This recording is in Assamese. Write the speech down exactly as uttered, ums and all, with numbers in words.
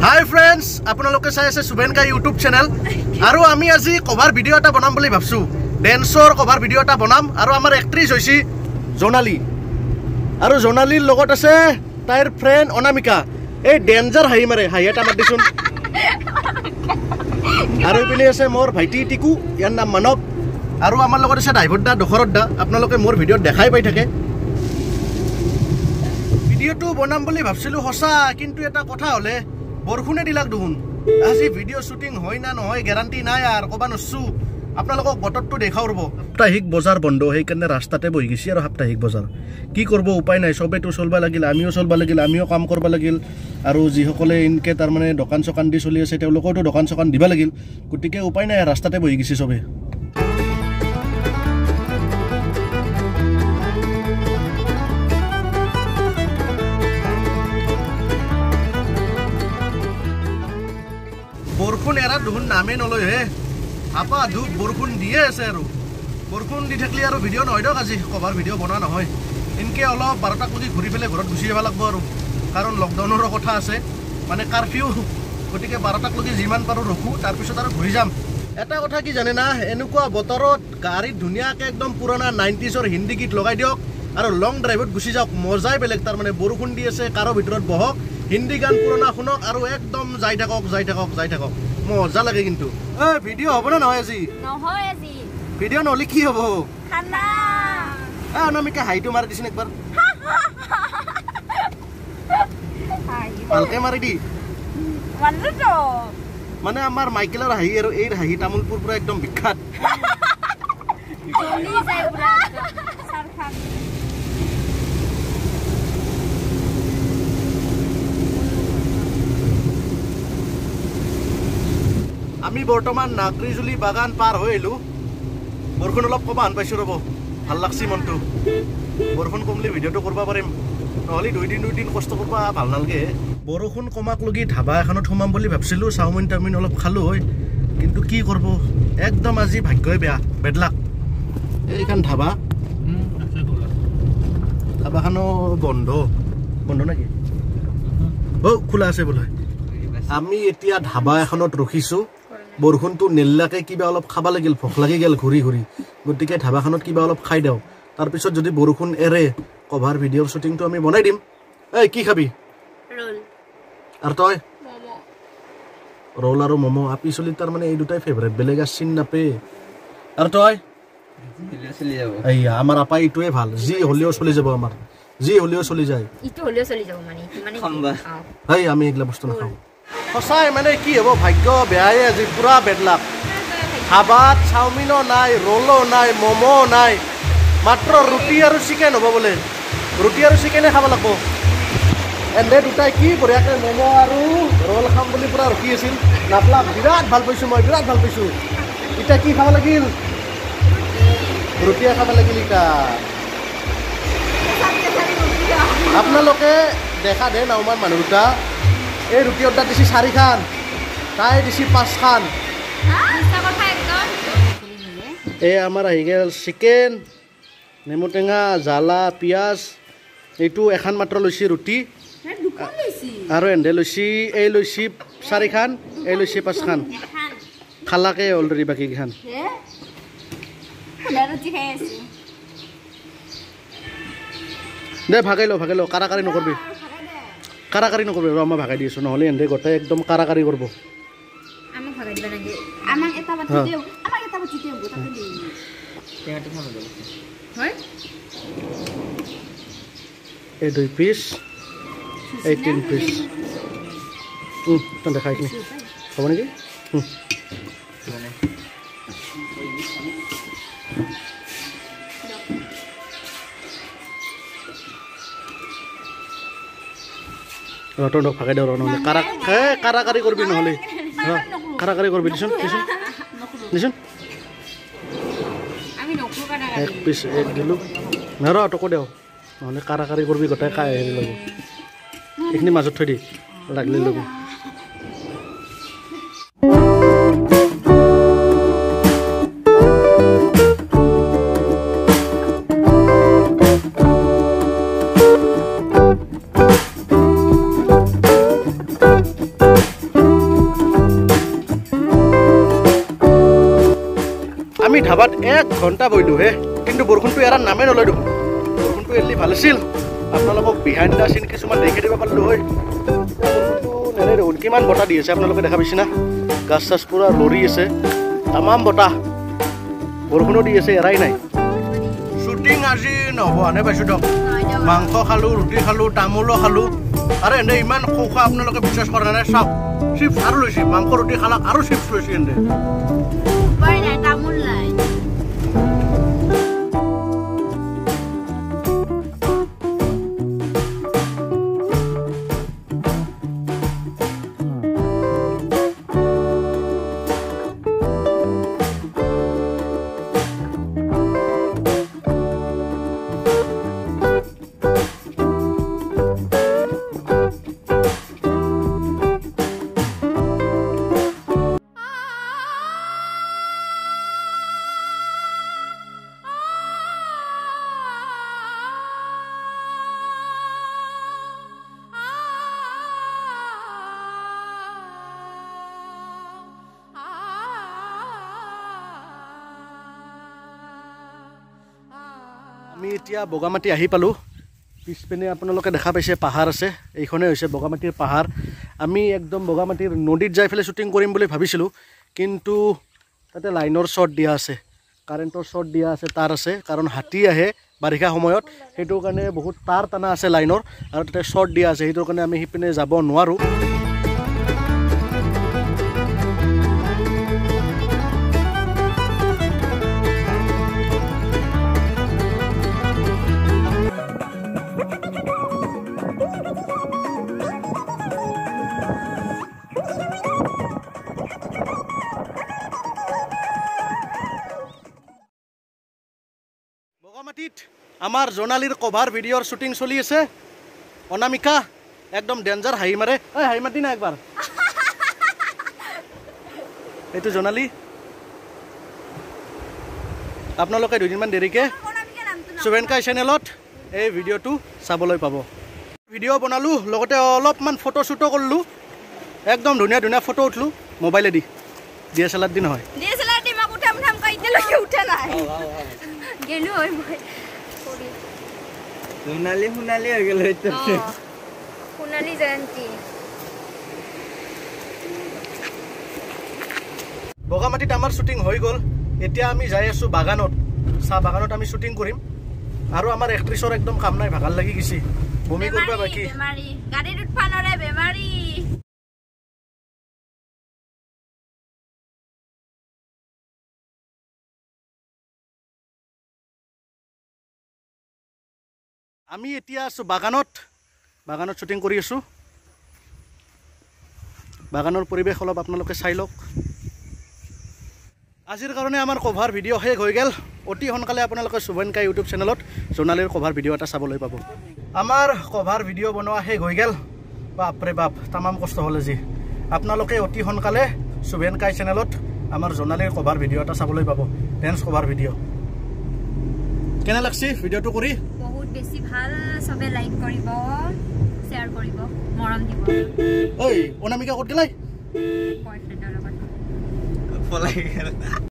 हाय फ्रेंड्स आपनालोके चाइ आछे सुबेन का यूट्यूब चैनल आरो आमी আজি कभार भिडिओ এটা বনাম বুলি ভাবছো ডেন্সৰ কভার ভিডিও এটা বনাম আৰু আমাৰ এক্ট্ৰেছ হৈছি জোনালী আৰু জোনালীৰ লগত আছে তাইৰ ফ্ৰেন্ড অনামিকা এই ডেঞ্জাৰ হাই মাৰে হাই এটা মাৰ দিছুন আৰু ইপিনে আছে মোৰ ভাইটি টিকু ইয়াৰ নাম মানৱ আৰু আমাৰ লগত আছে ড্ৰাইভাৰদা দখৰদা আপোনালোকে মোৰ ভিডিঅ দেখাই পাই থাকে ভিডিওটো বনাম বুলি ভাবছিলো হসা কিন্তু এটা কথা হলে বৰখুনে দিলাক দুহুন আজি ভিডিও শুটিং হয় না নহয় গ্যাৰান্টি নাই আর কবা নছু আপোনালোকক বতৰটো দেখাও ৰব সাপ্তাহিক বজাৰ বন্ধ সেই কাৰণে ৰাস্তাতে বহি গিছি আৰু সাপ্তাহিক বজাৰ কি কৰিব উপায় নাই সবেটো চলবা লাগিল আমিও চলবা লাগিল আমিও কাম কৰবা লাগিল আৰু যি সকলে ইনকে তাৰ মানে দোকান চকান দি চলি আছে তেওঁলোকৰটো দোকান চকান দিবা লাগিল গতিকে উপায় নাই ৰাস্তাতে বহি গিছি সবে বৰখুন এৰা দুহুন নামে নলয় হে আপা ধুপ বৰখুন দিয়ে আছে আৰু বৰখুন দি থাকলি আৰু ভিডিও নহয় দক আজি কভাৰ ভিডিও বনা নহয় ইনকে অলপ বাৰটাক লাগি ঘূৰি পেলে ঘৰত গুচি যাব লাগব আৰু কাৰণ লকডাউনৰ কথা আছে মানে কারফিউ গতিকে বাৰটাক লাগি যিমান পাৰো ৰখু তাৰ পিছত আৰু ঘূৰি যাম এটা কথা কি জানে না এনেকুৱা বতৰত গাড়ী ধুনিয়াকে একদম পুৰণা নাইনটিজৰ হিন্দী গীত লগাই দিয়ক আৰু লং ড্ৰাইভত গুচি যাওক মজাই বেলেগ তাৰ মানে বৰখুন দি আছে কাৰো ভিতৰত বহক হিন্দী গান পুৰণা শুনক আৰু একদম যাই থাকক যাই থাকক যাই থাকক মজা লাগে কিন্তু এ ভিডিও হ'ব না নহয় আজি নহয় আজি ভিডিও নলি কি হ'ব খানা এ অনামিকা হাইটো মাৰি দিছিন একবাৰ ভালকে মাৰি দি মানলো মানে আমাৰ মাইকেলৰ হাঁহি আৰু এই হাঁহি তামুলপুৰ পৰা একদম বিখ্যাত জলি যায় পুৰা সাৰখান আমি বৰ্তমান নাগৰিজুলি বাগান পাৰ হৈ এলো বৰখুন অলপ কবা আন পাইছো ৰব ভাল লাগছি মনটো বৰখুন কমলি ভিডিওটো কৰবা পাৰিম নহলি দুই দিন দুই দিন কষ্ট কৰবা ভাল নালগে বৰখুন কমাক লগি ধাবা এখনত সোমাম বুলি ভাবছিলো চাওমিন টাউমিন অলপ খালো হয় কিন্তু কি কৰব একদম আজি ভাগ্যই বেয়া বেডলাক এইখান ধাবা ধাবাখানো বন্ধ বন্ধ নাকি ও খোলা আছে বোলে আমি এতিয়া ধাবা এখনত ৰখিছো বৰখুনটো নেল্লাকে কিবা অলপ খাবা লাগিল ভোক লাগি গেল ঘুৰি ঘুৰি গতিকে ধাবাখনত কিবা অলপ খাই দেও তাৰ পিছত যদি বৰখুন এৰে কভাৰ ভিডিঅ'ৰ শুটিংটো আমি বনাই দিম এই কি খাবি ৰোল আৰু তই মমো ৰোল আৰু মমো আপি চলি তাৰ মানে এই দুটাই ফেভাৰিট বেলেগ আছিল নাপে আৰু তই চলি যাব এই আমাৰ আপা ইটোৱে ভাল যি হলিও চলি যাব আমাৰ যি হলিও চলি যায় ইটো হলিও চলি যাব মানে মানে খামবা এই আমি এগলা বস্তু নাখাও সঁচাই মানে কি হ'ব ভাগ্য বেয়াই আজি পুৰা বেডলাক ধাবাত চাওমিনো নাই ৰোলো নাই মমো নাই মাত্ৰ ৰুটি আৰু চিকেন হ'ব বোলে ৰুটি আৰু চিকেনে খাব লাগিব এনে দুটাই কি বঢ়িয়াকৈ মমো আৰু ৰোল খাম বুলি পুৰা ৰখি আছিল নাপলাক বিৰাট ভাল পাইছোঁ মই বিৰাট ভাল পাইছোঁ এতিয়া কি খাব লাগিল ৰুটিয়ে খাব লাগিল এতিয়া আপোনালোকে দেখা দে নাওমান মানুহ দুটা এই ৰুটি অৰ্ডাৰ দিছি চাৰিখান তাই দিছি পাঁচখান এই আমাৰ আহি গেল চিকেন নেমু টেঙা জ্বালা পিঁয়াজ এইটো এখন মাত্ৰ লৈছি ৰুটি আৰু এন্ধে লৈছি এই লৈছি চাৰিখান এই লৈছি পাঁচখান খালাকে অলৰেডি বাকীকেইখান দে ভাগাই ল ভাগাই ল কাৰাকাৰী নকৰবি কাৰাকাৰী নকৰবি ৰ মই ভাগাই দি আছো নহ'লে এন্ধে গোটেই একদম কাৰাকাৰী কৰিব এই দুই পিচ এই তিন পিচ তই দেখাই কিনি হ'ব নেকি তই দক ভাগাই দেওঁ ৰ নহ'লে কাৰা কাৰাকাৰী কৰবি নহ'লে কাৰাকাৰী কৰবি দিছোন দিছোন দিছোন এক পিচ এক দিলোঁ ৰ তকো দেও নহ'লে কাৰাকাৰী কৰবি গোটেই খাই হেৰি ল'ব এইখিনি মাজত থৈ দি লাগিলে ল'ব ধাবাত এক ঘণ্টা বহিলোঁ হে, কিন্তু বৰষুণটো এৰাৰ নামেই নলয় দেখোন। বৰষুণটো এৰিলে ভাল আছিল, আপোনালোকক বিহাইণ্ড দ্য চিন কিছুমান দেখি দিব পাৰিলোঁ হয়। বৰষুণটো নেৰে দেখোন, কিমান বতাহ দি আছে আপোনালোকে দেখা পাইছে না? গাছ চাছ পুৰা লৰি আছে, তামাম বতাহ, বৰষুণো দি আছে, এৰাই নাই। শ্বুটিং আজি নহ'ব আনে পাইছোঁ দিয়ক। মাংস খালোঁ, ৰুটি খালোঁ, তামোলো খালোঁ, আৰু এনে ইমান সৌখা আপোনালোকে বিশ্বাস কৰা নাই। চাওক চিপছ আৰু লৈছে, মাংস ৰুটি খালাক আৰু চিপছ লৈছে এনে। আমি এতিয়া বগামাটি আহি পালোঁ। পিছপিনে আপোনালোকে দেখা পাইছে পাহাৰ আছে, এইখনেই হৈছে বগামাটিৰ পাহাৰ। আমি একদম বগামাটিৰ নদীত যাই পেলাই শ্বুটিং কৰিম বুলি ভাবিছিলোঁ, কিন্তু তাতে লাইনৰ শ্বৰ্ট দিয়া আছে, কাৰেণ্টৰ শ্বৰ্ট দিয়া আছে, তার আছে, কাৰণ হাতী আহে বাৰিষা সময়ত, সেইটোৰ কাৰণে বহুত তার টানা আছে লাইনৰ, আৰু তাতে শ্বৰ্ট দিয়া আছে, সেইটোৰ কাৰণে আমি সিপিনে যাব নোৱাৰোঁ। বগামাটিত আমাৰ জোনালীৰ কভাৰ ভিডিঅ'ৰ শ্বুটিং চলি আছে। অনামিকা একদম ডেঞ্জাৰ হাঁহি মাৰে, ঐ হাঁহি মাতি না একবাৰ। এইটো জোনালী, আপোনালোকে দুদিনমান দেৰিকৈ শুভেনকাই চেনেলত এই ভিডিঅ'টো চাবলৈ পাব। ভিডিঅ' বনালোঁ, লগতে অলপমান ফটো শ্বুটো কৰিলোঁ, একদম ধুনীয়া ধুনীয়া ফটো উঠলোঁ মোবাইলেদি, ডি এছ এল আৰ দি নহয়। সোণালী সোণালী হৈ গ'ল, সোণালী জয়ন্তী। বগামাটিত আমাৰ শ্বুটিং হৈ গ'ল, এতিয়া আমি যাই আছোঁ বাগানত, চাহ বাগানত আমি শ্বুটিং কৰিম। আৰু আমাৰ এক্ট্ৰেছৰ একদম কাম নাই, ভাগাৰ লাগি গৈছে, বমি কৰিব বাকী। গাড়ীত উঠবা নৰে বেমাৰী। আমি এতিয়া আছোঁ বাগানত, বাগানত শ্বুটিং কৰি আছোঁ। বাগানৰ পৰিৱেশ অলপ আপোনালোকে চাই লওক। আজিৰ কাৰণে আমাৰ কভাৰ ভিডিঅ' শেষ হৈ গ'ল। অতি সোনকালে আপোনালোকে শুভেনকাই ইউটিউব চেনেলত জোনালীৰ কভাৰ ভিডিঅ' এটা চাবলৈ পাব। আমাৰ কভাৰ ভিডিঅ' বনোৱা শেষ হৈ গ'ল। বাপৰে বাপ, তামাম কষ্ট হ'ল আজি। আপোনালোকে অতি সোনকালে শুভেনকাই চেনেলত আমাৰ জোনালীৰ কভাৰ ভিডিঅ' এটা চাবলৈ পাব, ডেন্স কভাৰ ভিডিঅ'। কেনে লাগছে ভিডিঅ'টো কৰি? বহুত বেছি ভাল, সবে লাইক কৰিব, শ্বেয়াৰ কৰিব, মৰম দিব। ঐ অনামিকা ক'ত গ'লাই? বয়ফ্ৰেণ্ডৰ লগত পলাই গ'ল।